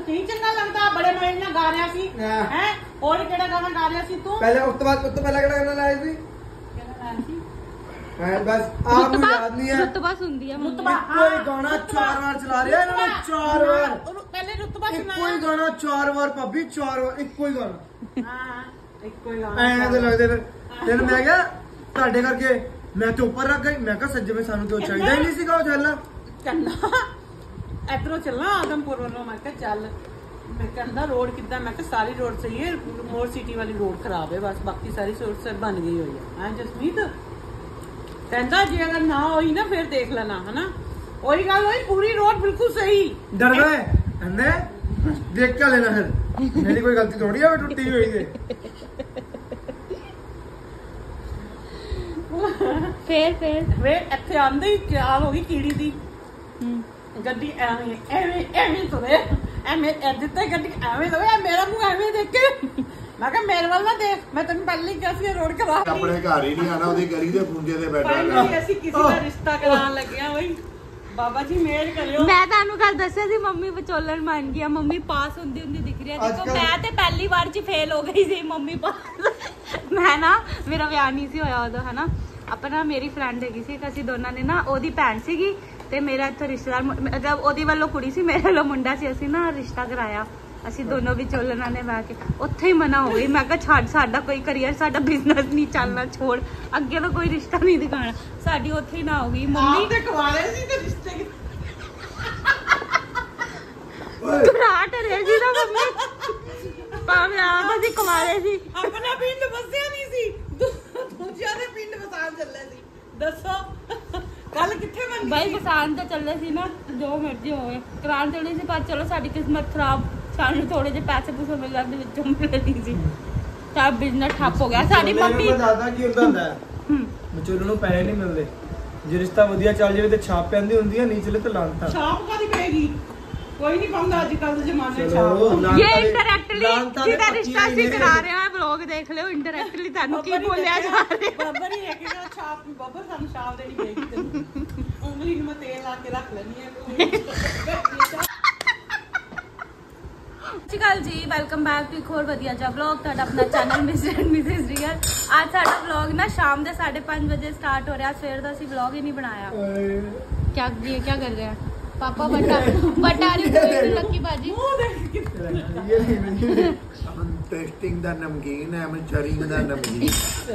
नहीं चंगा लगता बड़े मजे ना गा रहा सी हैं और केड़ा गाना गा रहा सी तू पहले उस तो पहले केड़ा गाना लाया सी बस आप मुझे याद नहीं है रुतबा सुनदी है कोई गाना 4 बार चला रहे हैं इन्होंने 4 बार पहले रुतबा सुना कोई गाना 4 बार भाभी 4 बार एक कोई गाना हां एक कोई गाना ਐ ਤੇ ਲੱਗਦੇ ਫਿਰ ਮੈਂ ਕਿਹਾ ਤੁਹਾਡੇ ਕਰਕੇ ਮੈਂ ਤੇ ਉੱਪਰ ਰੱਖ ਗਈ ਮੈਂ ਕਿਹਾ ਸੱਜੇ ਵਿੱਚ ਸਾਨੂੰ ਤੇ ਚਾਹੀਦਾ ਹੀ ਨਹੀਂ ਸੀਗਾ ਉਹ ਚੱਲਣਾ ਇਧਰੋਂ ਚੱਲਣਾ ਆਦਮਪੁਰ ਵੱਲੋਂ ਮੈਂ ਕਿਹਾ ਚੱਲ ਮੈਂ ਕਹਿੰਦਾ ਰੋਡ ਕਿੱਦਾਂ ਮੈਂ ਕਿਹਾ ਸਾਰੀ ਰੋਡ ਸਹੀ ਹੈ ਮੋਰ ਸਿਟੀ ਵਾਲੀ ਰੋਡ ਖਰਾਬ ਹੈ ਬਸ ਬਾਕੀ ਸਾਰੀ ਰੋਡ ਸੇ ਬਣ ਗਈ ਹੋਈ ਹੈ ਜਸਮੀਤ ਕਹਿੰਦਾ ਜੇ ਅਗਰ ਨਾ ਹੋਈ ਨਾ ਫਿਰ ਦੇਖ ਲੈਣਾ ਹਨਾ ਉਹੀ ਗੱਲ ਹੋਈ ਪੂਰੀ ਰੋਡ ਬਿਲਕੁਲ ਸਹੀ ਡਰ ਗਏ ਅੰਨੇ ਦੇਖ ਕੇ ਲੈਣਾ ਫਿਰ ਮੇਰੀ ਕੋਈ ਗਲਤੀ ਥੋੜੀ ਹੈ ਟੁੱਟੀ ਹੋਈ ਹੈ ਫੇਰ ਇੱਥੇ ਆਂਦੇ ਹੀ ਚਾਲ ਹੋ ਗਈ ਕੀੜੀ ਦੀ ਗੱਡੀ ਐਵੇਂ ਤੁਰੇ ਐਵੇਂ ਦਿੱਤੇ ਗੱਡੀ ਐਵੇਂ ਤੁਰੇ ਮੇਰਾ ਮੂੰਹ ਐਵੇਂ ਦੇਖ ਕੇ ਮੈਂ ਕਿਹਾ ਮੇਰੇ ਵੱਲ ਨਾ ਦੇਖ ਮੈਂ ਤੈਨੂੰ ਪਹਿਲਾਂ ਹੀ ਕਿਹਾ ਸੀ ਰੋਡ ਖਰਾਬ ਆਪਣੇ ਘਰ ਹੀ ਨਹੀਂ ਆਣਾ ਉਹਦੀ ਗਲੀ ਦੇ ਪੁੰਜੇ ਤੇ ਬੈਠਾ ਅਸੀਂ ਕਿਸੇ ਦਾ ਰਿਸ਼ਤਾ ਕਰਾਉਣ ਲੱਗਿਆ ਬਈ ਬਾਬਾ ਜੀ ਮਿਹਰ ਕਰਿਓ ਮੈਂ ਤੁਹਾਨੂੰ ਕੱਲ ਦੱਸਿਆ ਸੀ ਮੰਮੀ ਵਿਚੋਲਣ ਬਣ ਗਈ ਮੰਮੀ ਪਾਸ ਹੁੰਦੀ ਦਿਖ ਰਹੀ ਹੈ ਦੇਖੋ ਮੈਂ ਤੇ ਪਹਿਲੀ ਵਾਰ ਚ ਫੇਲ ਹੋ ਗਈ ਸੀ ਮੰਮੀ ਪਾਸ ਮੈਂ ਨਾ ਮੇਰਾ ਵਿਆਹ ਨਹੀਂ ਸੀ ਹੋਇਆ ਉਦੋਂ ਹਨਾ ਆਪਣਾ ਮੇਰੀ ਫਰੈਂਡ ਹੈਗੀ ਸੀ ਅਸੀਂ ਦੋਨਾਂ ਨੇ ਨਾ ਉਹਦੀ ਭੈਣ ਸੀਗੀ ਤੇ ਮੇਰਾ ਇੱਥੇ ਰਿਸ਼ਤੇਦਾਰ ਮਤਲਬ ਉਹਦੀ ਵੱਲੋਂ ਕੁੜੀ ਸੀ ਮੇਰੇ ਵੱਲੋਂ ਮੁੰਡਾ ਸੀ ਅਸੀਂ ਨਾ ਰਿਸ਼ਤਾ ਕਰਾਇਆ ਅਸੀਂ ਦੋਨੋਂ ਵਿਚੋਲਣਾਂ ਨੇ ਬਹਿ ਕੇ ਉੱਥੇ ਹੀ ਮਨਾ ਹੋ ਗਈ ਮੈਂ ਕਿਹਾ ਛੱਡ ਸਾਡਾ ਕੋਈ ਕਰੀਅਰ ਸਾਡਾ ਬਿਜ਼ਨਸ ਨਹੀਂ ਚੱਲਣਾ ਛੋੜ ਅੱਗੇ ਤਾਂ ਕੋਈ ਰਿਸ਼ਤਾ ਨਹੀਂ ਦਿਖਾਣਾ ਸਾਡੀ ਉੱਥੇ ਹੀ ਨਾ ਹੋ ਗਈ ਮੰਮੀ ਤੇ ਕੁਆਰੇ ਸੀ ਤੇ ਰਿਸ਼ਤੇ ਘਰਾਟ ਰਹੇ ਸੀ ਨਾ ਮੰਮੀ ਭਾਵੇਂ ਆਪ ਅਸੀਂ ਕੁਆਰੇ ਸੀ ਆਪਣਾ ਪਿੰਡ ਵਸਿਆ ਨਹੀਂ ਸੀ ਦੂਜਿਆਂ ਦੇ ਪਿੰਡ ਵਸਾਨ ਚੱਲੇ ਸੀ ਦੱਸੋ ਕੱਲ ਕਿੱਥੇ ਬਣ ਗਈ ਬਾਈ ਵਸਾਨ ਤਾਂ ਚੱਲੇ ਸੀ ਨਾ ਜੋ ਮਰਜ਼ੀ ਹੋਵੇ ਕਰਾਉਣ ਚੱਲੇ ਸੀ ਪਰ ਚਲੋ ਸਾਡੀ ਕਿਸਮਤ ਖਰਾਬ ਸਾਨੂੰ ਥੋੜੇ ਜਿਹੇ ਪੈਸੇ ਪੂਸੇ ਮਿਲ ਜਾਂਦੇ ਵਿੱਚੋਂ ਮਿਲਦੇ ਨਹੀਂ ਸੀ ਤਾਂ ਬਿਜ਼ਨਸ ਠੱਪ ਹੋ ਗਿਆ ਸਾਡੀ ਮੰਮੀ ਦਾਦਾ ਕੀ ਹੁੰਦਾ ਹੈ ਵਿਚੋਲਣ ਨੂੰ ਪੈਸੇ ਨਹੀਂ ਮਿਲਦੇ ਜੇ ਰਿਸ਼ਤਾ ਵਧੀਆ ਚੱਲ ਜਾਵੇ ਤੇ ਛਾਪ ਪੈਂਦੀ ਹੁੰਦੀ ਹੈ ਨਹੀਂ ਚੱਲੇ ਤਾਂ ਲਾਂਤਾ ਛਾਪ ਕਾਦੀ ਪੈਗੀ ਕੋਈ ਨਹੀਂ ਪਾਉਂਦਾ ਅੱਜ ਕੱਲ ਦੇ ਜ਼ਮਾਨੇ ਛਾਪ ਇਹ ਇੰਟਰੈਕਟਲੀ ਜਿਹਦਾ ਰਿਸ਼ਤਾ ਅਸੀਂ ਕਰਾ ਰਹੇ ਹਾਂ ਵਲੌਗ ਦੇਖ ਲਿਓ ਇੰਟਰੈਕਟਲੀ ਤੁਹਾਨੂੰ ਕੀ ਬੋਲਿਆ ਜਾ ਰਿਹਾ ਬੱਬਰ ਹੀ ਹੈਗਾ ਛਾਪ ਬੱਬਰ ਸਾਨੂੰ ਛਾਪ ਦੇਣੀ ਪੈਗੀ ਤੈਨੂੰ ਉਂਗਲੀ ਨੂੰ ਮੈਂ ਤੇਲ ਲਾ ਕੇ ਰੱਖ ਲੈਣੀ ਹੈ ਸਤਿ ਸ਼੍ਰੀ ਅਕਾਲ ਜੀ ਵੈਲਕਮ ਬੈਕ ਟੂ ਇੱਕ ਹੋਰ ਵਧੀਆ ਜਿਹਾ ਵਲੌਗ ਤੁਹਾਡਾ ਆਪਣਾ channel Mr and Mrs Real ਅੱਜ ਸਾਡਾ ਵਲੌਗ ਨਾ ਸ਼ਾਮ ਦੇ 5:30 ਵਜੇ ਸਟਾਰਟ ਹੋ ਰਿਹਾ ਸਵੇਰ ਦਾ ਅਸੀਂ ਵਲੌਗ ਹੀ ਨਹੀਂ ਬਣਾਇਆ क्या कर रहे हैं पापा बटा रही लक्की बाजी ਟੈਸਟਿੰਗ ਦਾ ਨਮਕੀਨ ਹੈ ਮੈਂ ਚਰਿੰਗ ਦਾ ਨਮਕੀਨ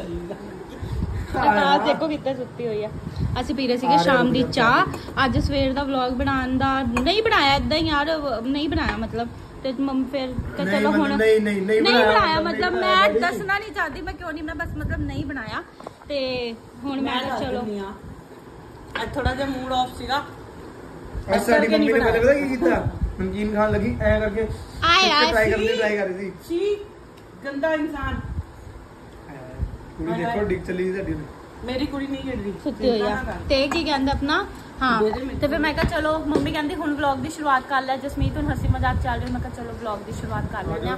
ਆਕਾਸ਼ ਦੇਖੋ ਕਿੱਥੇ ਸੁੱਤੀ ਹੋਈ ਆ ਅਸੀਂ ਪੀ ਰਹੇ ਸੀਗੇ ਸ਼ਾਮ ਦੀ ਚਾਹ ਅੱਜ ਸਵੇਰ ਦਾ ਵਲੌਗ ਬਣਾਉਣ ਦਾ ਨਹੀਂ ਬਣਾਇਆ ਇਦਾਂ ਹੀ ਯਾਰ ਨਹੀਂ ਬਣਾਇਆ ਮਤਲਬ ਤੇ ਮੰਮੀ ਫਿਰ ਚਲੋ ਹੁਣ ਨਹੀਂ ਬਣਾਇਆ ਮਤਲਬ ਮੈਂ ਦੱਸਣਾ ਨਹੀਂ ਚਾਹਦੀ ਮੈਂ ਕਿਉਂ ਨਹੀਂ ਬਣਾਇਆ ਬਸ ਮਤਲਬ ਨਹੀਂ ਬਣਾਇਆ ਤੇ ਹੁਣ ਮੈਂ ਚਲੋ ਅੱਜ ਥੋੜਾ ਜਿਹਾ ਮੂਡ ਆਫ ਸੀਗਾ ਸਾਡੀ ਮੰਮੀ ਨੇ ਪਤਾ ਕੀ ਕੀਤਾ ਨਮਕੀਨ ਖਾਣ ਲੱਗੀ ਐ ਕਰਕੇ ਟਰਾਈ ਕਰ ਰਹੀ ਸੀ ਗੰਦਾ ਇਨਸਾਨ ਕੁੜੀ ਦੇਖੋ ਡਿੱਗ ਚੱਲੀ ਸਾਡੀ ਮੇਰੀ ਕੁੜੀ ਨਹੀਂ ਹਿੱਲਦੀ ਸੁੱਤੀ ਹੋਈ ਆ ਤੇ ਕੀ ਕਹਿੰਦਾ ਆਪਣਾ ਹਾਂ ਤੇ ਫਿਰ ਮੈਂ ਕਿਹਾ ਚਲੋ ਮੰਮੀ ਕਹਿੰਦੀ ਹੁਣ ਵਲੌਗ ਦੀ ਸ਼ੁਰੂਆਤ ਕਰ ਲੈ ਜਸਮੀਤ ਹੁਣ ਹੱਸੀ ਮਜ਼ਾਕ ਚੱਲ ਰਹੀ ਮੈਂ ਕਿਹਾ ਚਲੋ ਵਲੌਗ ਦੀ ਸ਼ੁਰੂਆਤ ਕਰ ਲੈਂਦੇ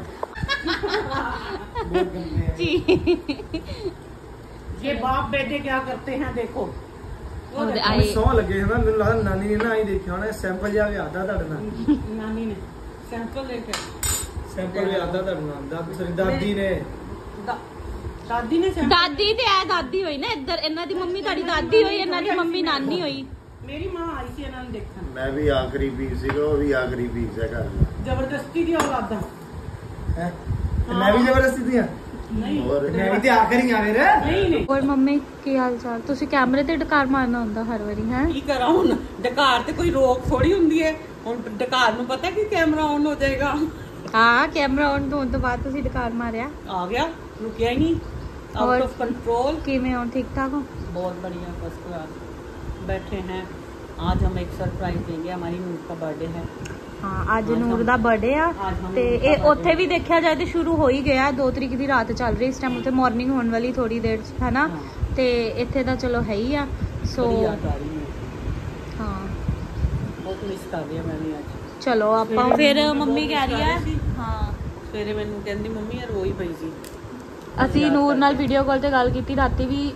ਆ ਜੀ ये बाप बेटे क्या करते हैं देखो ਸੌ ਲੱਗੇ ਹੈ ਨਾ ਮੈਨੂੰ ਲੱਗਦਾ ਨਾਨੀ ਨੇ ਨਾ ਆਈ ਦੇਖਿਆ ਹੋਣਾ ਸੈਂਪਲ ਜਿਹਾ ਲਿਆਦਾ ਤੁਹਾਡੇ ਨਾਲ ਨਾਨੀ ਨੇ ਸੈਂਪਲ ਲੈ ਕੇ ਸੈਂਪਲ ਲਿਆਦਾ ਤੁਹਾਡੇ ਨਾਲ ਦਾਦੀ ਨੇ ਦਾਦੀ ਨੇ ਦਾਦੀ ਤੇ ਐ ਦਾਦੀ ਹੋਈ ਨਾ ਇੱਧਰ ਇਹਨਾਂ ਦੀ ਮੰਮੀ ਤੁਹਾਡੀ ਦਾਦੀ ਹੋਈ ਇਹਨਾਂ ਦੀ ਮੰਮੀ ਨਾਨੀ ਹੋਈ ਮੇਰੀ ਮਾਂ ਆਈ ਸੀ ਇਹਨਾਂ ਨੂੰ ਦੇਖਣ ਮੈਂ ਵੀ ਆਖਰੀ ਪੀਸ ਸੀਗਾ ਉਹ ਵੀ ਆਖਰੀ ਪੀਸ ਹੈ ਘਰ ਜ਼ਬਰਦਸਤੀ ਦੀ ਔਲਾਦਾਂ ਹੈ ਮੈਂ ਵੀ ਜ਼ਬਰਦਸਤੀ ਦੀ ਆ ਨਹੀਂ ਹੋਰ ਮੈਂ ਵੀ ਤੇ ਆਖਰੀ ਆ ਮੇਰੇ ਨਹੀਂ ਹੋਰ ਮੰਮੀ ਕੀ ਹਾਲ ਚਾਲ ਤੁਸੀਂ ਕੈਮਰੇ ਤੇ ਡਕਾਰ ਮਾਰਨਾ ਹੁੰਦਾ ਹਰ ਵਾਰੀ ਹੈ ਕੀ ਕਰਾਂ ਹੁਣ ਡਕਾਰ ਤੇ ਕੋਈ ਰੋਕ ਥੋੜੀ ਹੁੰਦੀ ਹੈ ਹੁਣ ਡਕਾਰ ਨੂੰ ਪਤਾ ਕਿ ਕੈਮਰਾ ਆਨ ਹੋ ਜਾਏਗਾ ਹਾਂ ਕੈਮਰਾ ਆਨ ਹੋਣ ਤੋਂ ਬਾਅਦ ਤੁਸੀਂ ਡਕਾਰ ਮਾਰਿਆ ਆ ਗਿਆ ਰੁਕਿਆ ही नहीं आउट ऑफ कंट्रोल किमें हो ठीक ठाक हो बहुत बढ़िया फर्स्ट क्लास बैठे हैं आज हम एक सरप्राइज देंगे हमारी नूर का बर्थडे है हाँ आज ਨੂਰ ਦਾ ਬਰਥਡੇ ਆ ਤੇ ਇਹ ਉੱਥੇ ਵੀ ਦੇਖਿਆ ਜਾਏ ਤੇ ਸ਼ੁਰੂ ਹੋ ਹੀ ਗਿਆ 2 ਤਰੀਕ ਦੀ ਰਾਤ ਚੱਲ ਰਹੀ ਇਸ ਟਾਈਮ ਉੱਥੇ ਮਾਰਨਿੰਗ ਹੋਣ ਵਾਲੀ ਥੋੜੀ ਦੇਰ ਚ ਹੈਨਾ ਤੇ ਇੱਥੇ ਤਾਂ ਚਲੋ ਹੈ ਹੀ ਆ ਸੋ ਹਾਂ ਬਹੁਤ ਮਿਸ ਕਰ ਰਹੀ ਮੈਂ ਵੀ ਅੱਜ ਚਲੋ ਆਪਾਂ ਫਿਰ ਮੰਮੀ ਕਹਿ ਰਹੀ ਆ ਹਾਂ ਸਵੇਰੇ ਮੈਨੂੰ ਕਹਿੰਦੀ ਮੰਮੀ ਯਾਰ ਰੋਈ ਪਈ ਸੀ ਅਸੀਂ ਨੂਰ ਨਾਲ ਵੀਡੀਓ ਕਾਲ ਤੇ ਗੱਲ ਕੀਤੀ ਰਾਤੀ ਵੀ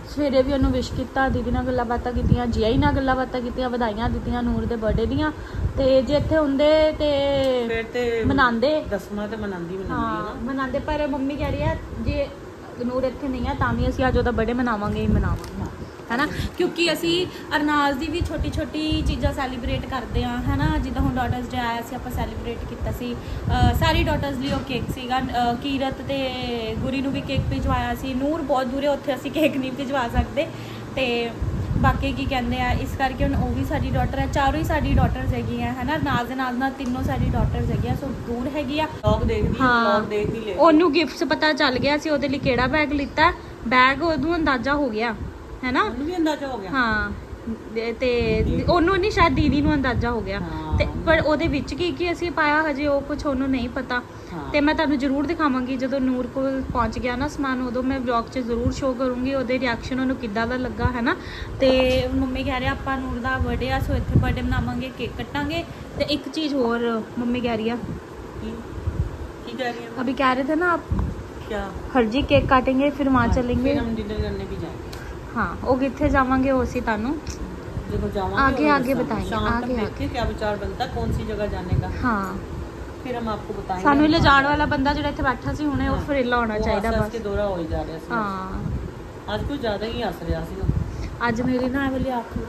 ਸਵੇਰੇ ਵੀ ਉਹਨੂੰ ਵਿਸ਼ ਕੀਤਾ, ਦੀਦੀ ਨਾਲ ਗੱਲਾਂ ਬਾਤਾਂ ਕੀਤੀਆਂ, ਜੀਆਈ ਨਾਲ ਗੱਲਾਂ ਬਾਤਾਂ ਕੀਤੀਆਂ, ਵਧਾਈਆਂ ਦਿੱਤੀਆਂ ਨੂਰ ਦੇ ਬਰਥਡੇ ਦੀਆਂ। ਤੇ ਜੇ ਇੱਥੇ ਹੁੰਦੇ ਤੇ ਮਨਾਉਂਦੇ, ਦਸਵਾਂ ਤੇ ਮਨਾਉਂਦੀ ਹਾਂ ਮਨਾਉਂਦੇ, ਪਰ ਮੰਮੀ ਕਹਿ ਰਹੀ ਹੈ ਜੇ ਨੂਰ ਇੱਥੇ ਨਹੀਂ ਹੈ ਤਾਂ ਵੀ ਅਸੀਂ ਅੱਜ ਉਹਦਾ ਬਰਥਡੇ ਮਨਾਵਾਂਗੇ ਹੀ ਮਨਾਵਾਂਗੇ, ਹੈ ਨਾ, ਕਿਉਂਕਿ ਅਸੀਂ ਅਰਨਾਜ਼ ਦੀ ਵੀ ਛੋਟੀ ਛੋਟੀ ਚੀਜ਼ਾਂ ਸੈਲੀਬ੍ਰੇਟ ਕਰਦੇ ਹਾਂ, ਹੈ ਨਾ। ਜਿੱਦਾਂ ਹੁਣ ਡਾਟਰਸ ਡੇ ਆਇਆ ਸੀ, ਆਪਾਂ ਸੈਲੀਬ੍ਰੇਟ ਕੀਤਾ ਸੀ, ਸਾਰੀ ਡਾਟਰਸ ਲਈ ਉਹ ਕੇਕ ਸੀਗਾ। ਕੀਰਤ ਤੇ ਗੁਰੀ ਨੂੰ ਵੀ ਕੇਕ ਭਿਜਵਾਇਆ ਸੀ, ਨੂਰ ਬਹੁਤ ਦੂਰੇ, ਉੱਥੇ ਅਸੀਂ ਕੇਕ ਨਹੀਂ ਭਿਜਵਾ ਸਕਦੇ। ਤੇ ਬਾਕੀ ਕੀ ਕਹਿੰਦੇ ਆ, ਇਸ ਕਰਕੇ ਹੁਣ ਉਹ ਵੀ ਸਾਡੀ ਡਾਟਰ ਹੈ, ਚਾਰੋਂ ਹੀ ਸਾਡੀ ਡਾਟਰਸ ਹੈਗੀਆਂ, ਹੈ ਨਾ। ਨਾਲ ਦੇ ਨਾਲ ਤਿੰਨੋਂ ਸਾਡੀ ਡਾਟਰਸ ਹੈਗੀਆਂ, ਸੋ ਦੂਰ ਹੈਗੀ ਆ। ਹਾਂ, ਉਹਨੂੰ ਗਿਫਟਸ ਪਤਾ ਚੱਲ ਗਿਆ ਸੀ ਉਹਦੇ ਲਈ ਕਿਹੜਾ ਬੈਗ ਲਿੱਤਾ, ਬੈਗ ਉਹਨੂੰ ਅੰਦਾਜ਼ਾ ਹੋ ਗਿਆ, ਹੈ ਨਾ, ਉਹਨੂੰ ਵੀ ਅੰਦਾਜ਼ਾ ਹੋ ਗਿਆ। ਹਾਂ, ਤੇ ਉਹਨੂੰ ਨਹੀਂ, ਸ਼ਾਇਦ ਦੀਦੀ ਨੂੰ ਅੰਦਾਜ਼ਾ ਹੋ ਗਿਆ। ਤੇ ਪਰ ਉਹਦੇ ਵਿੱਚ ਕੀ ਅਸੀਂ ਪਾਇਆ ਹਜੇ ਉਹ ਕੁਝ ਉਹਨੂੰ ਨਹੀਂ ਪਤਾ। ਤੇ ਮੈਂ ਤੁਹਾਨੂੰ ਜ਼ਰੂਰ ਦਿਖਾਵਾਂਗੀ ਜਦੋਂ ਨੂਰ ਕੋਲ ਪਹੁੰਚ ਗਿਆ ਨਾ ਸਮਾਨ, ਉਦੋਂ ਮੈਂ ਵਲੌਗ 'ਚ ਜ਼ਰੂਰ ਸ਼ੋਅ ਕਰੂੰਗੀ ਉਹਦੇ ਰਿਐਕਸ਼ਨ, ਉਹਨੂੰ ਕਿੱਦਾਂ ਦਾ ਲੱਗਾ, ਹੈ ਨਾ। ਤੇ ਮੰਮੀ ਕਹਿ ਰਹੇ ਆਪਾਂ ਨੂਰ ਦਾ ਬਰਥਡੇ ਆ, ਸੋ ਇੱਥੇ ਬਰਥਡੇ ਮਨਾਵਾਂਗੇ, ਕੇਕ ਕੱਟਾਂਗੇ। ਤੇ ਇੱਕ ਚੀਜ਼ ਹੋਰ ਮੰਮੀ ਕਹਿ ਰਹੀ ਆ, ਕੀ ਕਹਿ ਰਹੀ ਹੈ? अभी कह रहे थे ना आप क्या? हरजी केक काटेंगे फिर वहाँ चलेंगे। फिर हम डिनर करने भी जाएंगे। हाँ, वो कितने जावांगे वो सी तानू देखो जावांगे, आगे आगे बताएंगे, शाम आगे तक देखते क्या विचार बनता, कौन सी जगह जाने का। हाँ, फिर हम आपको बताएंगे। सानू ले जाने वाला बंदा जो इत्थे बैठा सी हुणे वो फरेला होना चाहिए बस। के दौरा हो ही जा रहा है। हाँ, आज कुछ ज्यादा ही हंस रहा सी। आज मेरी ना वाली आँख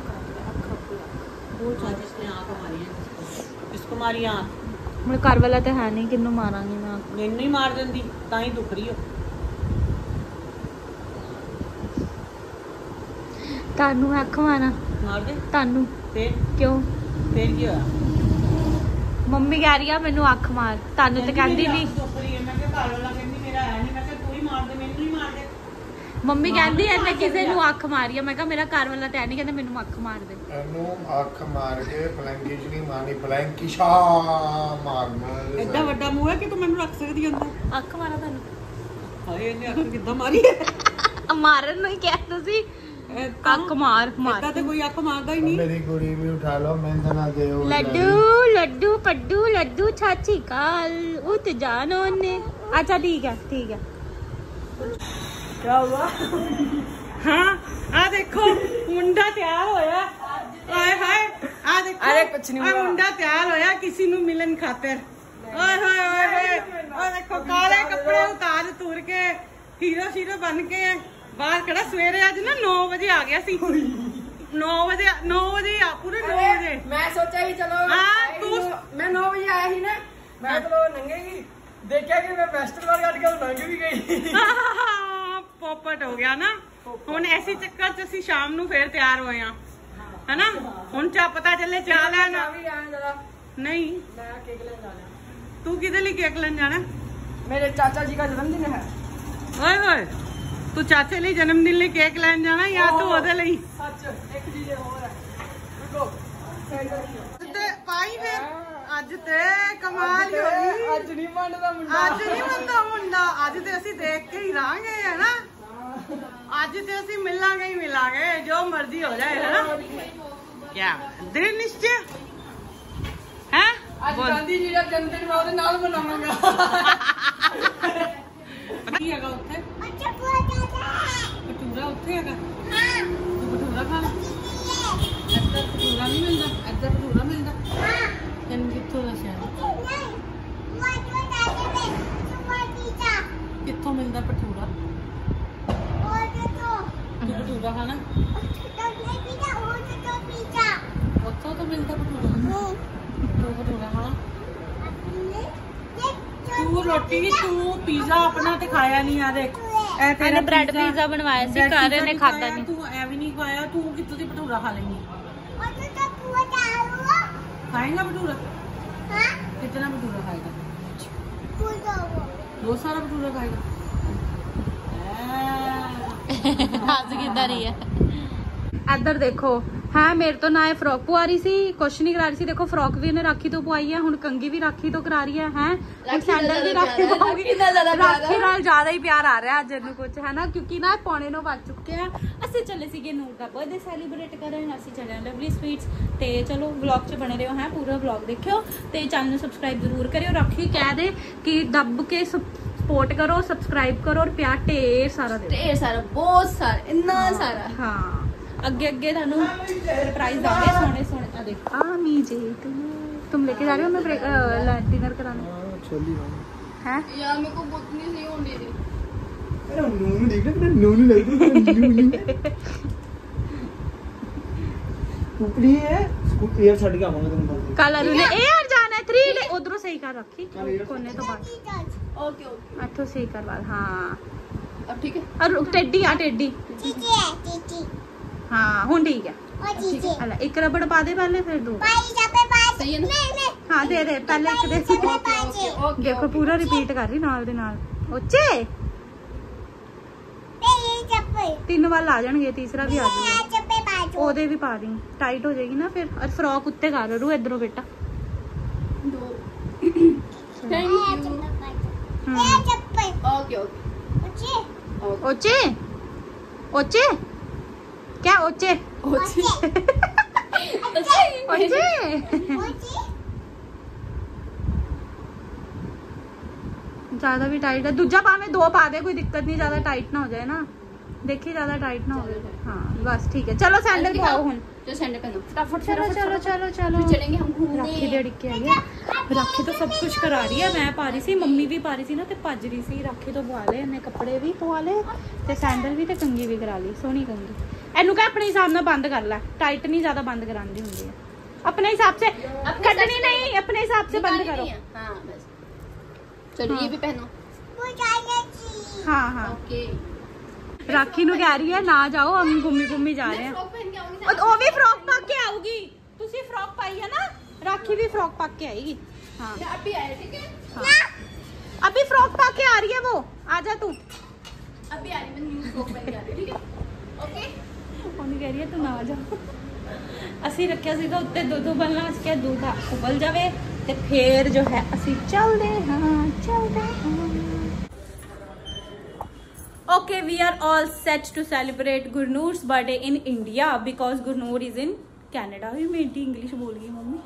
बहुत ज्यादा इसने आँख मारी है, इसको मारी आँख। मेरे घर वाला तो है नहीं, किन्नू मारांगी मैं? मैनू ही मार देंदी, तां ही दुख रही हो। तानू अख मारा? मार दे तानू। फिर क्यों? फिर की होया? मम्मी कह रही है मैनू अख मार, तानू तो कहती नहीं। दुख रही है, मैं क्या घर वाला कहंदी मेरा है नहीं, मैं क्या तू ही मार दे, मैनू ही मार दे। ਮੰਮੀ ਕਹਿੰਦੀ ਐ ਮੈਂ ਕਿਸੇ ਨੂੰ ਅੱਖ ਮਾਰੀ ਆ, ਮੈਂ ਕਿਹਾ ਮੇਰਾ ਘਰ ਵਾਲਾ ਤਾਂ ਨਹੀਂ, ਕਹਿੰਦਾ ਮੈਨੂੰ ਅੱਖ ਮਾਰ ਦੇ। ਇਹਨੂੰ ਅੱਖ ਮਾਰ ਕੇ ਫਲੈਂਕੀ ਚ ਨਹੀਂ ਮਾਰਨੀ, ਫਲੈਂਕੀ ਸ਼ਾ ਮਾਰਨਾ। ਐਡਾ ਵੱਡਾ ਮੂੰਹ ਹੈ ਕਿ ਤੂੰ ਮੈਨੂੰ ਰੱਖ ਸਕਦੀ ਅੰਦਰ? ਅੱਖ ਮਾਰਾ ਤੁਹਾਨੂੰ? ਹਾਏ ਇਹਨੇ ਅੱਖ ਕਿੱਦਾਂ ਮਾਰੀ ਹੈ? ਮਾਰਨ ਨੂੰ ਹੀ ਕਿਹਾ ਤੁਸੀਂ, ਅੱਖ ਮਾਰ ਮਾਰ। ਤਾਂ ਕੋਈ ਅੱਖ ਮਾਰਦਾ ਹੀ ਨਹੀਂ। ਮੇਰੀ ਕੁੜੀ ਵੀ ਉਠਾ ਲਓ, ਮੈਂ ਤਾਂ ਨਾ ਦਿਓ। ਲੱਡੂ ਲੱਡੂ ਪੱਡੂ ਲੱਡੂ ਚਾਚੀ ਕਾਲ ਉੱਤ ਜਾਣੋ ਨੇ। ਅੱਛਾ ਠੀਕ ਹੈ ਠੀਕ ਹੈ। क्या हुआ? हाँ आ देखो मुंडा तैयार होया, हाय हाय आ देखो। अरे कुछ नहीं हुआ, मुंडा तैयार होया किसी नु मिलन खातिर। हाय हाय हाय आ देखो काले कपड़े उतार तुर के हीरो शीरो बन के बाहर खड़ा। सवेरे आज ना 9 बजे आ गया सी, 9 बजे पूरे 9 बजे। मैं सोचा ही चलो मैं 9 बजे आया ही ना, मैं चलो नंगेगी, देखा कि मैं वेस्टर्न काट के नंग भी गई। पोपट हो गया ना। ਹੁਣ ਐਸੀ ਚੱਕਰ ਚ ਅਸੀਂ ਸ਼ਾਮ ਨੂੰ ਫੇਰ ਤਿਆਰ ਹੋਏ ਆ, ਹੈਨਾ। ਹੁਣ ਚਾ ਪਤਾ ਚੱਲੇ ਚਾਹ ਲੈਣਾ ਨਹੀਂ। मैं केक लेने जाना। ਤੂੰ ਕਿਹਦੇ ਲਈ ਕੇਕ ਲੈਣ ਜਾਣਾ? मेरे चाचा जी का जन्मदिन है। ਓਏ ਹੋਏ, ਤੂੰ ਚਾਚੇ ਲਈ ਜਨਮ ਦਿਨ ਲਈ ਕੇਕ ਲੈਣ ਜਾਣਾ ਜਾਂ ਤੂੰ ਉਹਦੇ ਲਈ? सच एक चीज और है, रुको ਤੇ ਪਾਈ ਫੇਰ ਅੱਜ ਤੇ ਕਮਾਲ ਹੀ ਹੋਈ। आज नहीं मानदा मुंडा, ਅੱਜ ਨਹੀਂ ਮੰਨਦਾ ਮੁੰਡਾ, ਅੱਜ ਤੇ ਅਸੀਂ ਦੇਖ ਕੇ ਹੀ ਰਾਂਗੇ, ਹੈਨਾ। ਅੱਜ ਤੇ ਅਸੀਂ ਮਿਲਾਂਗੇ ਹੀ ਮਿਲਾਂਗੇ, ਜੋ ਮਰਜ਼ੀ ਹੋ ਜਾਏ, ਹੈਨਾ। क्या दृढ़ निश्चय है? आज गांधी जी का जन्मदिन मैं ਉਹਦੇ ਨਾਲ ਮਨਾਵਾਂਗਾ। ਕੀ ਹੈਗਾ ਉੱਥੇ? ਭਟੂਰਾ ਉੱਥੇ ਹੈਗਾ? ਤੂੰ ਭਟੂਰਾ ਖਾ ਲੈ। ਇੱਧਰ ਭਟੂਰਾ ਨਹੀਂ ਮਿਲਦਾ, ਇੱਧਰ ਭਟੂਰਾ ਮਿਲਦਾ। ਤੈਨੂੰ ਕਿੱਥੋਂ ਦੱਸਿਆ? ਕਿੱਥੋਂ ਮਿਲਦਾ ਭਟੂਰਾ? ਤੂੰ ਭਟੂਰਾ ਖਾਣਾ? ਉੱਥੋਂ ਤਾਂ ਮਿਲਦਾ ਭਟੂਰਾ। ਤੂੰ ਭਟੂਰਾ ਖਾਣਾ? ਤੂੰ ਰੋਟੀ, ਤੂੰ ਪੀਜ਼ਾ ਆਪਣਾ ਤੇ ਖਾਇਆ ਨਹੀਂ ਆ। ਦੇਖ ਇਹ ਤੇਰਾ ਬ੍ਰੈਡ ਪੀਜ਼ਾ ਬਣਵਾਇਆ ਸੀ ਘਰ, ਇਹਨੇ ਖਾਦਾ ਨਹੀਂ। ਤੂੰ ਐ ਵੀ ਨਹੀਂ ਖਾਇਆ, ਤੂੰ ਕਿੱਥੋਂ ਦੀ ਭਟੂਰਾ ਖਾ ਲੈਂਗੀ? ਖਾਏਗਾ ਭਟੂਰਾ? कितना भटूरा खाएगा? बहुत सारा भटूरा खाएगा। हंस किधर ही है। इधर देखो है मेरे तो ना ये फ्रॉक पवा रही सी, कुछ नहीं करा रही सी। देखो फ्रॉक भी इन्हें राखी तो पवाई है, हुण कंगी भी राखी तो करा रही है सैंडल भी राखी पाऊंगी। राखी नाल ज्यादा ही प्यार आ रहा है अज इन्हू कुछ, है ना, क्योंकि ना 9:45 बज चुके हैं। ਅਸੀਂ ਚੱਲੇ ਸੀਗੇ ਨੂਰ ਦਾ ਬਰਥਡੇ ਸੈਲੀਬ੍ਰੇਟ ਕਰਨ, ਅਸੀਂ ਚੱਲੇ ਹਾਂ ਲਵਲੀ ਸਵੀਟਸ। ਤੇ ਚਲੋ ਵਲੌਗ 'ਚ ਬਣੇ ਰਹੋ, ਹੈ ਪੂਰਾ ਵਲੌਗ ਦੇਖਿਓ ਤੇ ਚੈਨਲ ਨੂੰ ਸਬਸਕ੍ਰਾਈਬ ਜ਼ਰੂਰ ਕਰਿਓ। ਰਾਖੀ ਕਹਿ ਦੇ ਕਿ ਦੱਬ ਕੇ सपोर्ट करो, सब्सक्राइब करो और प्यार ढेर सारा दे, ढेर सारा, बहुत सारा, इतना सारा। हाँ अगे अगे थानू सरप्राइज आ गए सोने सोने। आ देख आमी जी तुम लेके जा रहे हो मैं डिनर कराने छोली हैं? यार मेरे को बहुत नहीं सही होने दी। अरे नूनू देख रहा है, नूनू लग रहा है। ऊपरी है स्कूल एयर छड़ के आवांगा तुम कल अरु ने ए यार जाना है 3 डे उधरों सही कर रखी कोने तो बाद ओके ओके अठो सही करवा। हाँ अब ठीक है। और टेडी आ टेडी हाँ हुन ठीक है। अला एक रबड़ पा दे पहले फिर दो सही है ना? हाँ दे दे पहले एक दे। ओके देखो पूरा रिपीट कर रही नाल दे नाल। ओचे 3 बार आ जाएंगे, तीसरा भी आ जाएगा। ओदे भी पा दी टाइट हो जाएगी ना फिर। और फ्रॉक उत्ते कर रू इधरों बेटा। Thank you. ओके ओके ओचे ओचे क्या ओचे ओके ओचे ज्यादा भी टाइट है। दूजा पा में 2 पा दे, कोई दिक्कत नहीं, ज्यादा टाइट ना हो जाए ना। देखिए ज्यादा टाइट ना हो जाए। हाँ बस ठीक है। चलो सैंडल पाओ हुन। जो सैंडल पहनो फटाफट। चलो चलो चलो चलो फिर चलेंगे हम घूमने। राखी डेढ़ के आ गया। राखी तो सब कुछ करा रही है, मैं पा रही सी, मम्मी भी पा रही सी ना, ते भज रही सी। राखी तो पवा ले, इन्हें कपड़े भी पवा ले ते सैंडल भी ते कंगी भी करा ली, सोहनी कंगी। एनू कह अपने हिसाब नाल बंद कर ले, टाइट नहीं ज्यादा बंद करांदी हुंदी है। अपने हिसाब से कटनी नहीं, अपने हिसाब से बंद करो। हाँ बस चलो ये भी पहनो। हाँ हाँ ओके राखी नु कह रही है ना जाओ, हम घूमी जा रहे हैं। फ्रॉक पहन के आऊंगी। और वो भी फ्रॉक पा के आऊगी। तुसी फ्रॉक पाई है ना, राखी भी फ्रॉक पा के आएगी। हाँ अभी आए ठीक है। हाँ अभी फ्रॉक पा के आ रही है वो, आजा तू। अभी आ रही मैं न्यू फ्रॉक पहन के आ रही ठीक है। ओके ਉਹਨੂੰ ਕਹਿ ਰਹੀ ਹੈ ਤੂੰ ਨਾ ਜਾ। ਅਸੀਂ ਰੱਖਿਆ ਸੀਗਾ ਉੱਤੇ ਦੁੱਧ ਉਬਲਣਾ, ਅਸੀਂ ਕਿਹਾ ਦੁੱਧ ਉਬਲ ਜਾਵੇ ਤੇ ਫੇਰ ਜੋ ਹੈ ਅਸੀਂ ਚੱਲਦੇ ਹਾਂ। Okay, we are all set to celebrate Gurnoor's birthday in India because Gurnoor is in Canada। ਵੀ ਮੇਰੀ ਇੰਗਲਿਸ਼ ਬੋਲ ਗਈ ਮੰਮੀ।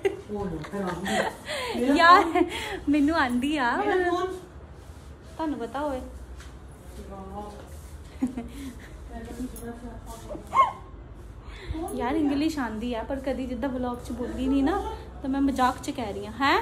ਯਾਰ ਮੈਨੂੰ ਆਂਦੀ ਆ, ਤੁਹਾਨੂੰ ਪਤਾ ਹੋਏ। यार इंग्लिश आंदी है पर कभी जिदा व्लॉग च बोली नहीं ना, तो मैं मजाक च कह रही हूँ है।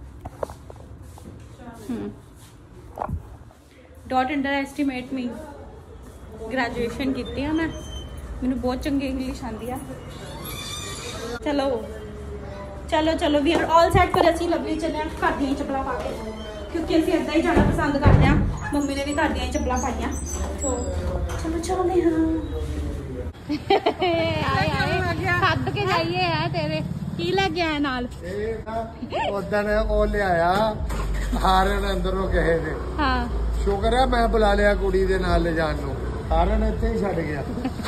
डॉट अंडर एस्टीमेट मी, ग्रेजुएशन की है मैं, मैंने बहुत चंगी इंग्लिश आंदी है। चलो चलो चलो वी आर ऑल सेट। पर असी लवली चले घर दी चप्पल पा के, क्योंकि असी इदा ही जाना पसंद करते हैं। मम्मी ने भी घर दी चप्पल पाई, तो चलो चलते हाँ। सद के जाइए है तेरे की लग गया नाल उदन ओ लिया हारन अंदरों कहे ने। हाँ शुक्र है मैं बुला लिया कुड़ी दे नाल ले जान नूं, हारन इत्थे ही छड़ गया।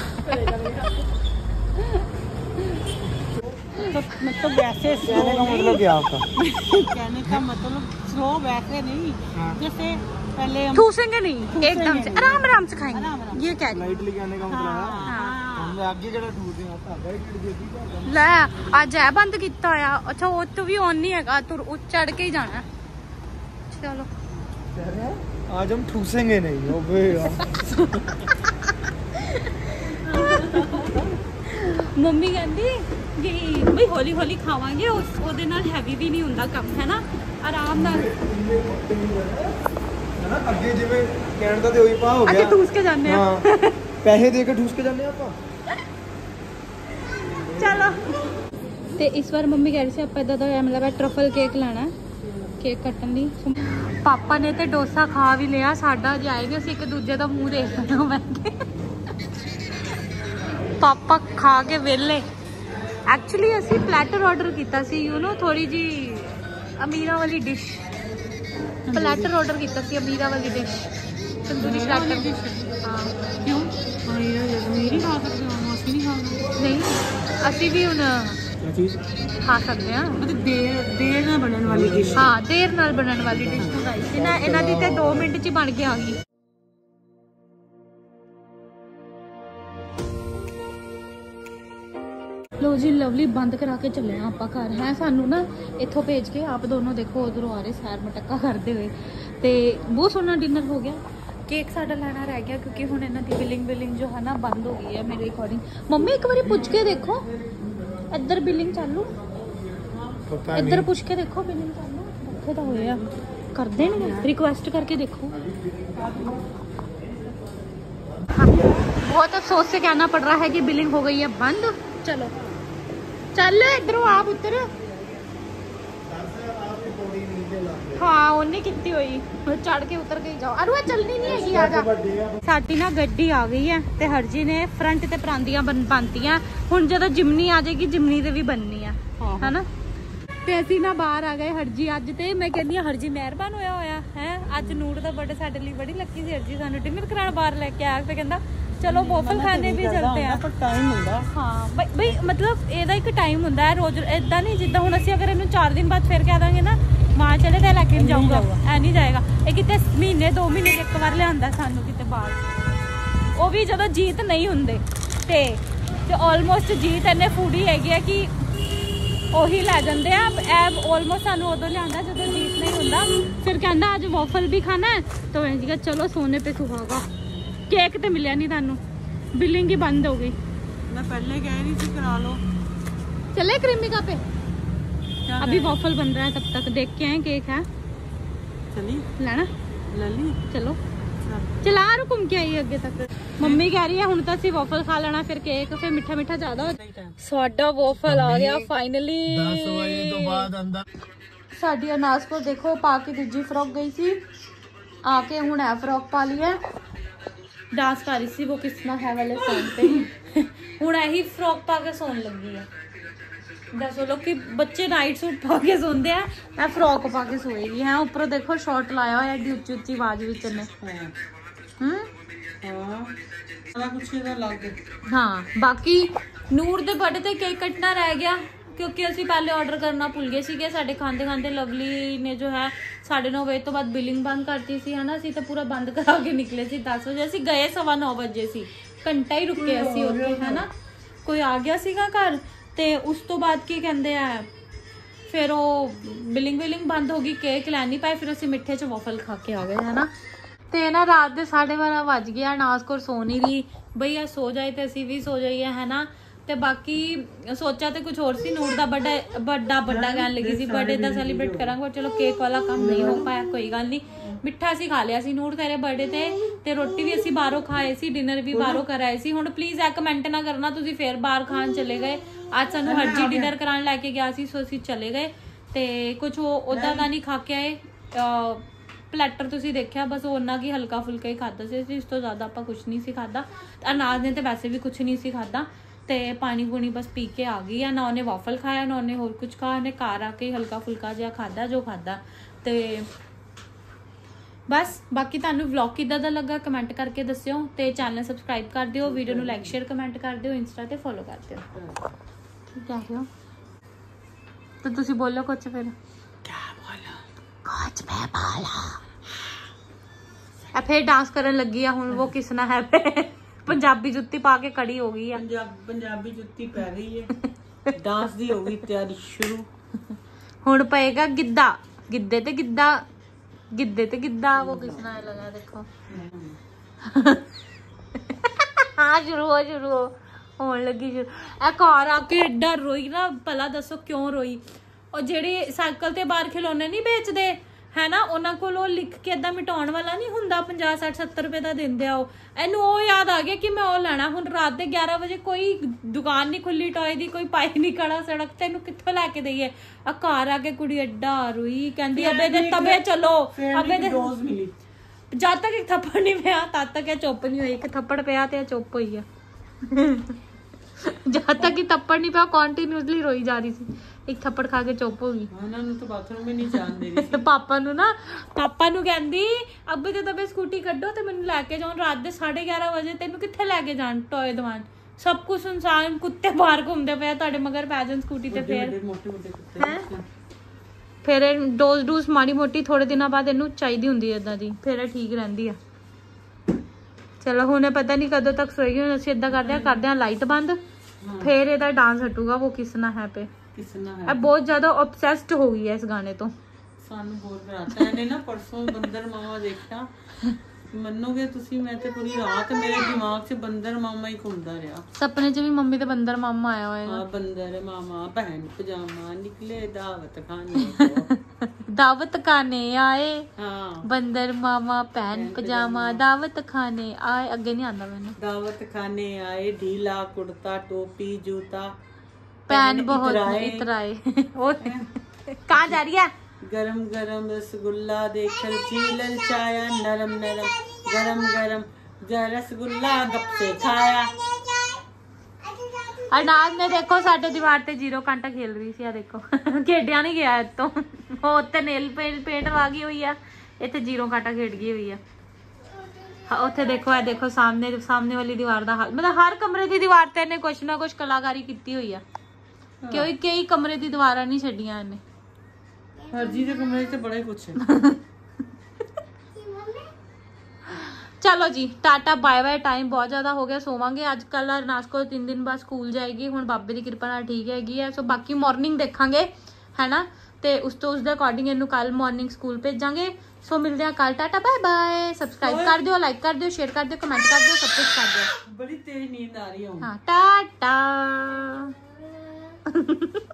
मतलब वैसे कहने का मतलब क्या आपका? कहने का मतलब स्लो वैसे नहीं, जैसे पहले हम ठूसेंगे नहीं, एकदम से आराम आराम से खाएंगे। आराम। ये क्या लाइटली कहने का मतलब है हाँ। हमने आगे केड़ा ठूस दिया धागा ही गिर गई। ले आज है बंद किया होया। अच्छा वो तो भी ऑन नहीं हैगा, तू चढ़ के ही जाना। चलो आज हम ठूसेंगे नहीं। ओबे मम्मी कहती कि भाई हौली हौली खावांगे, ਉਹਦੇ ਨਾਲ ਹੈਵੀ ਵੀ ਨਹੀਂ ਹੁੰਦਾ ਕੰਮ, ਹੈ ਨਾ, ਆਰਾਮ ਨਾਲ। है ना ਅੱਗੇ ਜਿਵੇਂ ਕਹਿਣ ਦਾ ਤੇ ਉਹੀ ਪਾ ਹੋ ਗਿਆ। ਅੱਗੇ ਠੂਸ ਕੇ ਜਾਂਦੇ ਆ। ਹਾਂ ਪੈਸੇ ਦੇ ਕੇ ਠੂਸ ਕੇ ਜਾਂਦੇ ਆ ਆਪਾਂ। चलो ਤੇ ਇਸ ਵਾਰ ਮੰਮੀ ਕਹਿ ਰਹੀ ਸੀ ਆਪਾਂ ਇਦਾਂ ਦਾ ਮਤਲਬ ਟਰਫਲ ਕੇਕ ਲੈਣਾ, ਕੇਕ ਕੱਟਣ ਦੀ। ਪਾਪਾ ਨੇ ਤੇ ਡੋਸਾ ਖਾ ਵੀ ਲਿਆ, ਸਾਡਾ ਜਾਏਗਾ ਅਸੀਂ ਇੱਕ ਦੂਜੇ ਦਾ ਮੂੰਹ ਦੇਖਦੇ ਹਾਂ ਬੈਠੇ। ਪਾਪਾ ਖਾ ਕੇ ਵਿਹਲੇ। ਐਕਚੁਅਲੀ ਅਸੀਂ ਪਲੈਟਰ ਆਰਡਰ ਕੀਤਾ ਸੀ, ਯੂ نو ਥੋੜੀ ਜੀ ਅਮੀਰਾਂ ਵਾਲੀ ਡਿਸ਼। ਪਲੈਟਰ ਆਰਡਰ ਕੀਤਾ ਸੀ ਅਮੀਰਾਂ ਵਾਲੀ ਡਿਸ਼, ਤੰਦੂਰੀ ਪਲੈਟਰ। ਹਾਂ ਕਿਉਂ मेरी खा सकते हो, मौसी नहीं खा सकते। ਨਹੀਂ ਅਸੀਂ ਵੀ ਹੁਣ क्या चीज? ਖਾ ਸਕਦੇ ਹਾਂ। मतलब देर ना बनने वाली डिश। ਹਾਂ ਦੇਰ ਨਾਲ ਬਣਨ ਵਾਲੀ ਡਿਸ਼ ਮੰਗਾਈ ਸੀ ਨਾ ਇਹਨਾਂ ਦੀ, ਤੇ 2 ਮਿੰਟ 'ਚ ਹੀ ਬਣ ਕੇ ਆ ਗਈ। लो जी लवली बंद करा के चले आप घर है सानू ना इत्थों भेज के आप दोनों देखो उधरों आ रहे सैर मटक्का करते हुए तो बहुत सोहना डिनर हो गया। केक साडा लाना रह गया क्योंकि हुण इन्हां दी बिलिंग जो है ना बंद हो गई है मेरे अकॉर्डिंग। मम्मी एक बार पूछ के देखो इधर बिलिंग चालू इधर पूछ के देखो बिलिंग चालू रखे तो होया कर देंगे रिक्वेस्ट करके देखो। हाँ, बहुत अफसोस से कहना पड़ रहा है कि बिलिंग हो गई है बंद। चलो चल इधरों आप उतर हाँ उन्हें कितनी हुई चढ़ के उतर के जाओ अरे चलनी नहीं हैगी आ जा। साडी ना गड्डी आ गई है ते हरजी ने फ्रंट ते परांदियां बनतीयां हुण जदों जिमनी आ जाएगी जिमनी ते भी बननी है ना। ते असीं ना बाहर आ गए हरजी अज ते मैं कहनी हरजी मेहरबान होया है अज नूर दा बर्थडे साडे लई बड़ी लक्की सी। हरजी सानू डिनर कराण बाहर लेके आया ते कहंदा चलो वॉफल खाने भी चलते हैं पर टाइम हुंदा हाँ बई मतलब एदा एक टाइम हुंदा है रोज इदां नहीं जिद्दां हुण असीं अगर इहनूं 4 दिन बाद फिर कह दांगे ना मां चले ते लेके नहीं जाऊंगा ऐ नहीं जाएगा ये किते महीने 2 महीने एक बार लिआंदा सानू किते बाहर वो भी जदों जीत नहीं हुंदे ते ऑलमोस्ट जीत इन्ने फूडी हैगी है कि ਉਹੀ ਲੈ ਜਾਂਦੇ ਆ ऑलमोस्ट सानू उदों लिआंदा जदों जीत नहीं हुंदा फिर कहंदा आज वॉफल भी खाना है तो मैं जी चलो सोने पे सुहागा। केक तो मिलिया नहीं थानू बिलिंग ही बंद हो गई। मैं पहले कह रही थी करा लो चले क्रीमिका पे अभी वॉफल बन रहा है तब तक देख के आए केक है चली लेना लली चलो चला रुकम के आई अगे तक। मम्मी कह रही है हुण तां असीं वॉफल खा लेना फिर केक फिर मिठा मिठा ज्यादा हो जाएगा। साडा वॉफल आ गया फाइनली 10 ਵਜੇ ਤੋਂ ਬਾਅਦ अंदर साडी अनाज को देखो पा के दूजी फ्रॉक गई सी आके हुण है फ्रॉक पा ली है डांस कर रही सी वो किसना है वाले फोन पे हुण यही फ्रॉक पा के सोन लगी है। दसो लोग कि बच्चे नाइट सूट पा के सोंदे हैं मैं फ्रॉक पा के सोएगी है ऊपर देखो शॉर्ट लाया हुआ एडी उच्ची उच्ची आवाज विच ने हाँ बाकी नूर दे बर्थडे ते केक कटना रह गया क्योंकि असीं पहले ऑर्डर करना भुल गए सीगे। साडे खांदे खांदे लवली ने जो है 9:30 बजे तो बाद बिलिंग बंद करती सी है ना असीं तो पूरा बंद करा के निकले सी 10 बजे असीं गए 9:15 बजे सी घंटा ही रुके असीं उत्थे है ना कोई आ गया सीगा घर ते उस तो बाद की कहंदे आ फिर वो बिलिंग बंद हो गई केक लै नहीं पाए फिर असीं मिठे च वॉफल खा के आ गए है ना। ते ना रात दे 12:30 बज गया नाज को सो नहीं रही भैया सो जाए तो असीं भी सो जाइए है ना। ते बाकी सोचा तो कुछ और सी नूर दा बड़ा कहन लगी सी बर्थडे दा सैलीब्रेट करांगे चलो केक वाला काम नहीं हो पाया कोई गल नहीं मिठा असीं खा लिया सी नूर तेरे बर्थडे ते रोटी भी असीं बाहरों खाए सी डिनर भी बाहरों कराए सी। हुण प्लीज ए कमेंट ना करना तुसीं फिर बाहर खान चले गए आज सानू हरजी डिनर करान लैके गया सी सो असीं चले गए ते कुछ उदा दा नहीं खा के आए प्लेटर तुसीं देखिया बस उन्ना की हल्का फुल्का ही खादा सी इस तो ज़्यादा आपां कुछ नहीं सी खादा। अनाज ने तो वैसे भी कुछ नहीं सी खादा ते पानी पूनी बस पी के आ गई है ना उन्हें वॉफल खाया ना उन्हें होर कुछ खाया उन्हें घर आके हल्का फुल्का जिहा खादा जो खादा ते बस। बाकी तुहानू व्लॉग किद्दां दा लगा कमेंट करके दस्सिओ ते चैनल सबसक्राइब कर दिओ वीडियो नू लाइक शेयर कमेंट कर दिओ इंस्टा ते फॉलो कर दिओ ठीक है तो तुसीं बोलो कुछ फिर क्या बोलो कुछ मैं बोला फिर डांस करन लगी है हुण वो किसना है पंजाबी जुत्ती पा के खड़ी हो गई है पंजाबी जुत्ती पै गई है डांस दी हो गई तैयारी शुरू हुण पएगा गिद्धा गिद्धे ते गिद्धा वो किसना है लगा देखो हाँ शुरू हो होने लगी शुरू ए घर आके एडा रोई ना भला दसो क्यों रोई और जेड़े साइकिल ते बाहर खिलौने नहीं बेचदे है ना उन्होंने को लिख के इदा मिटाउण वाला नहीं हुंदा 50 60 70 रुपए का देंदे आ इनू वो याद आ गया कि मैं वो लेना हुण रात के 11 बजे कोई दुकान नहीं खुली टॉय दी कोई पाई नहीं खड़ा सड़क ते इनू कित्थों लैके देईए आ घर आके कुड़ी एडा रोई कहंदी अबे दे तबे चलो अबे दे डोज मिली जद तक एक थप्पड़ नहीं पिया तद तक ये चुप नहीं हुई एक थप्पड़ पिया ते चुप हुई है जब तक कि थप्पड़ नहीं पिया कॉन्टीन्यूसली रोई जा रही थी एक थप्पड़ खा के चुप हो गई तो बाथरूम में नहीं जान दे रही थी पापा नू कहंदी अबे ते तबे स्कूटी कड्डो ते मैनू लैके जाओ रात दे 11:30 बजे तेनू कित्थे लैके जान टॉय दवान सब कुछ सुनसान कुत्ते बाहर घूमदे पे तुहाडे मगर पै जान स्कूटी ते फिर डोज माड़ी मोटी थोड़े दिनों बाद इनू चाहिदी हुंदी है इदां दी फिर ठीक रहिंदी है। चलो हुण पता नहीं कदों तक सोएगी हुण असीं इदां करदे लाइट बंद फिर ਇਹਦਾ डांस हटूगा वो किसना है पे किसना है अब बहुत ज्यादा ऑब्सेस्ड हो गई है इस गाने तो ਸਾਨੂੰ ਬੋਰ ਕਰਾਤਾ ਇਹਨੇ ਨਾ ਪਰਸੋਂ ਬੰਦਰ ਮਾਮਾ ਦੇਖਿਆ ਮੰਨੋਗੇ ਤੁਸੀਂ ਮੈਂ ਤੇ ਪੂਰੀ ਰਾਤ ਮੇਰੇ ਦਿਮਾਗ 'ਚ ਬੰਦਰ ਮਾਮਾ ਹੀ ਘੁੰਮਦਾ ਰਿਹਾ सपने च भी मम्मी ते बंदर मामा आया हुआ ਆ ਬੰਦਰ ਮਾਮਾ ਭੈਣ ਪਜਾਮਾ ਨਿਕਲੇ ਦਾਵਤ ਖਾਣੇ दावत खाने आए ਹਾਂ बंदर मामा पहन पजामा दावत खाने आए अगे नहीं आंदा मैंने दावत खाने आए ढीला कुर्ता टोपी जूता पैन बहुत इतराए कहाँ जा रही है गरम गरम रसगुल्ला देखकर जी ललचाया नरम नरम गरम गरम रसगुल्ला गप से खाया अरनाज ने देखो साडे दीवार ते जीरो कांटा खेल रही सी आ देखो खेडिया नहीं गया इतों वो उत्ते नेल पेंट ला गई हुई है इत्थे जीरो कांटा खेड गई हुई है हाँ उत्थे देखो है देखो सामने वाली दीवार दा हाल मतलब हर कमरे दी दीवार ते इन्हें कुछ ना कुछ कलाकारी की हुई है क्योंकि कई कमरे दी दीवारां नहीं छड्डियां इन्हें हरजी दे कमरे च बड़ा ही कुछ है चलो जी टाटा बाय बाय टाइम बहुत ज्यादा हो गया सोवांगे अजकल अरनाज को 3 दिन बाद स्कूल जाएगी हुण बाबे दी कृपा नाल ठीक हैगी है सो बाकी मॉर्निंग देखांगे है ना ते उस तो उसदे अकॉर्डिंग इनू कल मॉर्निंग स्कूल भेजांगे सो मिलते हैं कल टाटा बाय बाय सब्सक्राइब कर दियो लाइक कर दियो शेयर कर दियो कमेंट कर दियो सब कुछ कर दियो बड़ी तेज नींद आ रही है हाँ टाटा